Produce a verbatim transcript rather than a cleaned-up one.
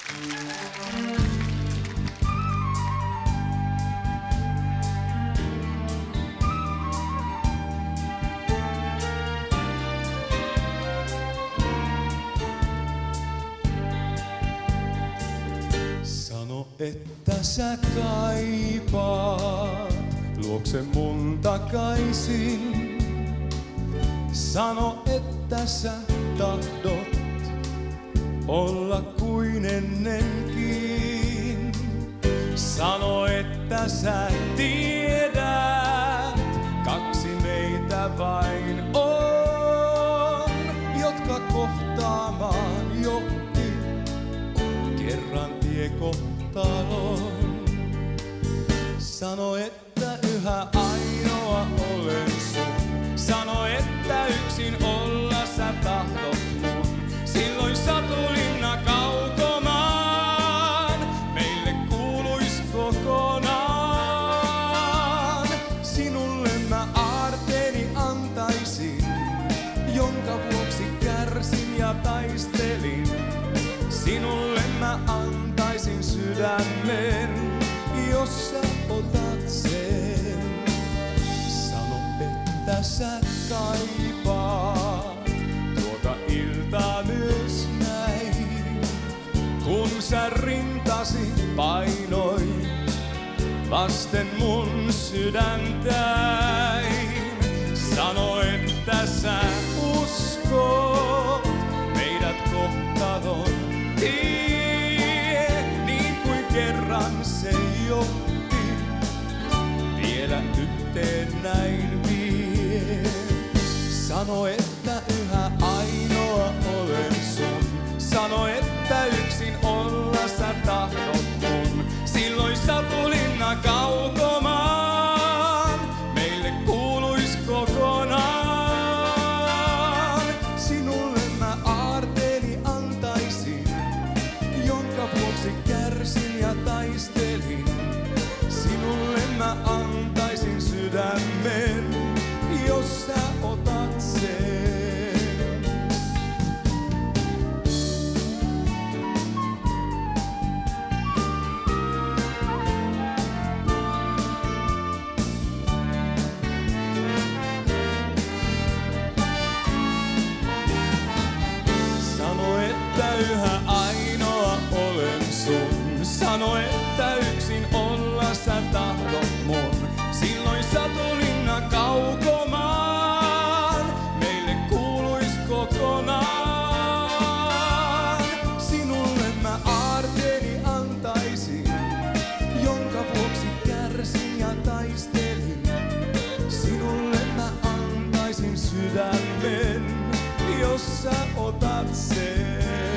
Sano, että sä kaipaat luokse mun takaisin. Sano, että sä tahdot olla kuin ennenkin. Sano, että sä tiedät, kaksi meitä vain on, jotka kohtaamaan johti kerran tie kohtaloon. Sano, että yhä ainoa olen sun. Sano, että yksin olla sä tahdot mun. Silloin satulinna kaukomaan meille kuuluis kokonaan. Sinulle mä aarteeni antaisin, jonka vuoksi kärsin ja taistelin. Sinulle mä antaisin sydämen, jos sä otat sen. Sano, että sä kaipaat tuota iltaa myös näin, kun sä rintasi painoit vasten mun sydäntäin. Sano, että sä uskot meidät kohtalon tie, niin kuin kerran se johti, vielä yhteen näin vie. Sano, että yhä ainoa olen sun. Sano, että yksin olla sä tahdot mun. Silloin satulinna kaukomaan meille kuuluis kokonaan. Sinulle mä aarteeni antaisin, jonka vuoksi kärsin ja taistelin. Sinulle mä antaisin sydämen, jos sä otat sen. Sano, että yhä ainoa olen sun. Sano, että yksin olla sä tahdot mun. Silloin satulinna kaukomaan meille kuuluis kokonaan. Sinulle mä aarteeni antaisin, jonka vuoksi kärsin ja taistelin. Sinulle mä antaisin sydämen, jos sä otat sen.